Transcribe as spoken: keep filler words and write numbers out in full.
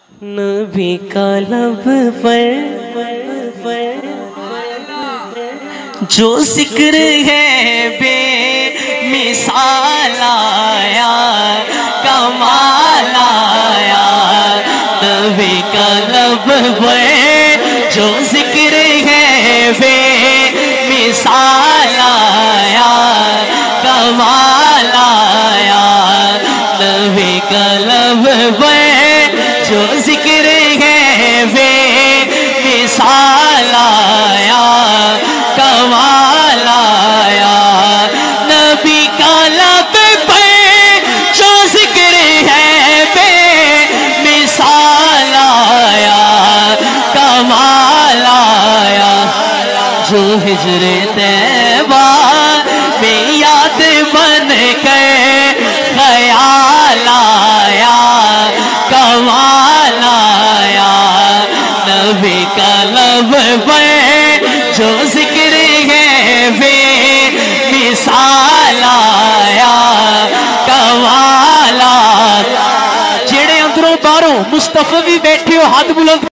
نبی کا لب پر جو ذکر ہے بے مثال آیا، کمال آیا۔ نبی کا لب پر جو ذکر ہے بے مثال آیا، کمال آیا۔ نبی کا لب پر جو ذکر ہے بے مثال آیا، کمال آیا۔ نبی کا لب پہ جو ذکر ہے بے مثال آیا، کمال آیا۔ جو ہجر طیبہ میں یاد بن کے خیال آیا، کمال آیا۔ نبی کا لب پہ جو ذکر ہے بے مثال آیا، کمال آیا۔ جڑے اندروں باہروں مصطفی بھی بیٹھے ہو ہاتھ بلند